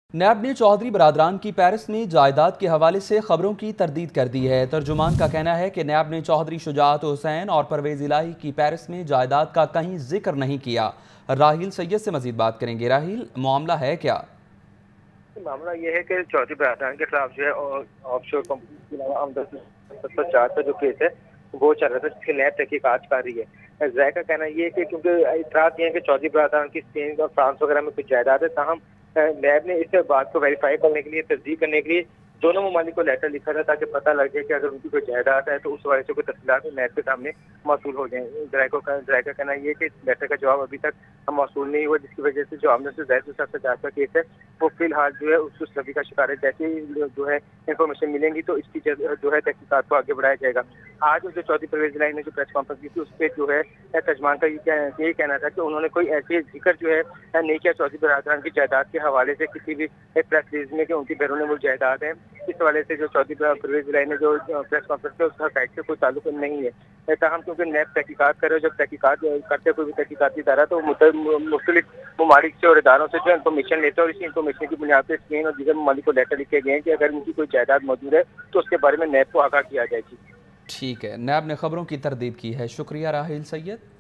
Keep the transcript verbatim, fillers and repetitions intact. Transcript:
नैब ने चौधरी बरादरान की पेरिस में जायदाद के हवाले से खबरों की तरदीद कर दी है। तर्जुमान का कहना है कि नैब ने चौधरी शुजाअत हुसैन और परवेज इलाही की पेरिस में जायदाद का कहीं जिक्र नहीं किया। राहिल सैयद से मजीद बात करेंगे। राहिल, मामला है क्या? मामला ये है कि चौधरी बरादरान के खिलाफ जो है ऑफशोर कंपनी के अलावा आमदनी चार का जो केस है वो चल रहा था, जिसकी नैब तहकीकात कर रही है। ज़ाय का कहना ये है कि क्योंकि इतराज़ ये है कि चौधरी बरादरान की स्पेन और फ्रांस वगैरह में कुछ जायदाद है, ताहम नैब ने इस बात को वेरीफाई करने के लिए, तस्दीक करने के लिए दोनों ममालिक को लेटर लिखा था ताकि पता लग जाए कि अगर उनकी कोई जायदाद है तो उस वजह से कोई तफसीलात नैब के सामने मौसूल हो जाए। ज़राए का कहना ये है कि लेटर का जवाब अभी तक मौसूल नहीं हुआ, जिसकी वजह से जो आमदनी से ज़ायद सजात का केस है वो फिलहाल जो है उसको सभी का शिकार है। जैसे ही जो है इन्फॉर्मेशन मिलेंगी तो इसकी जो है तहकीकात को आगे बढ़ाया जाएगा। आज जो चौधरी परवेज इलाही ने जो प्रेस कॉन्फ्रेंस की थी उस पर जो है तर्जुमान का यही कहना था कि उन्होंने कोई ऐसी जिक्र जो है नहीं किया चौधरी बरादरान की जायदाद के हवाले से किसी भी प्रेस रिलीज में कि उनकी बैरून मुल्क जायदाद है। इस हवाले से जो चौधरी परवेज इलाही ने जो प्रेस कॉन्फ्रेंस है उसका साइड से कोई ताल्लुक नहीं है। ताहम क्योंकि नैब तहकीकात करे, जब तहकीकात करते कोई भी तहकीकाती इदारा तो मुख्तलिफ ममालिक से और इदारों से जो इन्फॉर्मेशन लेते हैं और इसी इन्फॉर्मेशन की बुनियाद पर स्पेन और दीगर ममालिक को लेटर लिखे गए हैं कि अगर उनकी कोई जायदाद मौजूद है तो उसके बारे में नैब को आगाह किया जाएगी। ठीक है, नैब ने खबरों की तरदीद की है। शुक्रिया राहिल सैयद।